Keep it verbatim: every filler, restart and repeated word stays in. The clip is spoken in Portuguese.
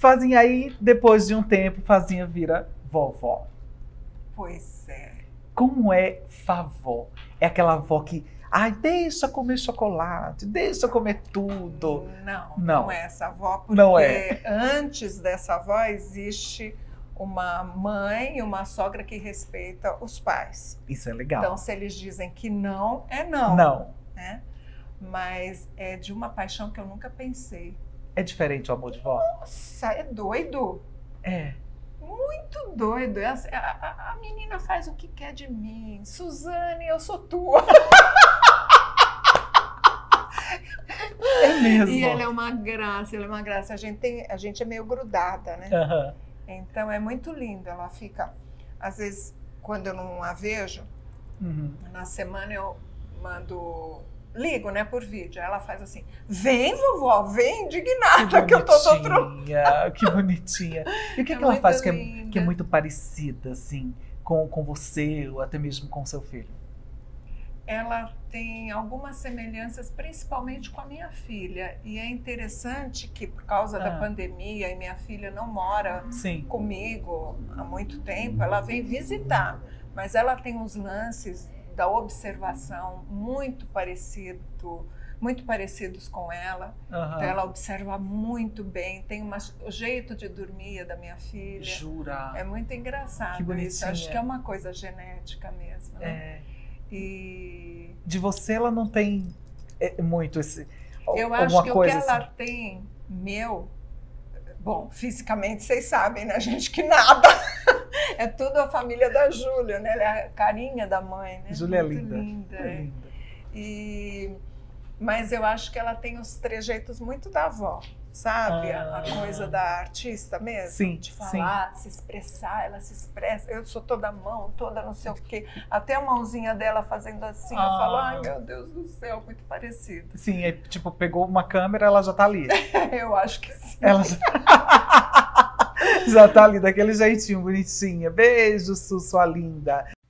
Fazinha aí, depois de um tempo, Fazinha vira vovó. Pois é. Como é favó? É aquela avó que, ai, deixa comer chocolate, deixa comer tudo. Não, Não. não é essa avó, porque Não é. antes dessa avó existe uma mãe e uma sogra que respeita os pais. Isso é legal. Então, se eles dizem que não, é não. Não. Né? Mas é de uma paixão que eu nunca pensei. É diferente o amor de vó? Nossa, é doido. É. Muito doido. A, a, a menina faz o que quer de mim. Suzane, eu sou tua. É mesmo. E ela é uma graça, ela é uma graça. A gente, tem, a gente é meio grudada, né? Uhum. Então é muito lindo. Ela fica, às vezes, quando eu não a vejo, Uhum. na semana eu mando, ligo, né, por vídeo. Aí ela faz assim: vem, vovó, vem indignada que, que eu tô do outro. Que bonitinha. E o que, É que ela faz que é, linda. que é muito parecida, assim, com, com você ou até mesmo com seu filho? Ela tem algumas semelhanças, principalmente com a minha filha. E é interessante que, por causa Ah. da pandemia, e minha filha não mora Sim. comigo há muito tempo, ela vem visitar. Mas ela tem uns lances da observação muito parecido, muito parecidos com ela. Uhum. Então, ela observa muito bem. Tem uma, o jeito de dormir da minha filha. Jura? É muito engraçado Que bonitinha. isso. Acho que é uma coisa genética mesmo. Né? É. E De você ela não tem é, muito esse... eu alguma acho que coisa o que ela assim. tem, meu... Bom, fisicamente vocês sabem, né, gente, que nada. É tudo a família da Júlia, né? Ela é a carinha da mãe, né? Júlia é Muito linda. linda, É é. linda. E... Mas eu acho que ela tem os trejeitos muito da avó, sabe? Ah. A coisa da artista mesmo. Sim, de falar, se expressar, ela se expressa. Eu sou toda mão, toda não sei o quê. Até a mãozinha dela fazendo assim, Ah. eu falo, ai meu Deus do céu, muito parecido. Sim, é, tipo, pegou uma câmera, ela já tá ali. Eu acho que sim. Ela já... já tá ali, daquele jeitinho bonitinha. Beijo, Su, sua linda.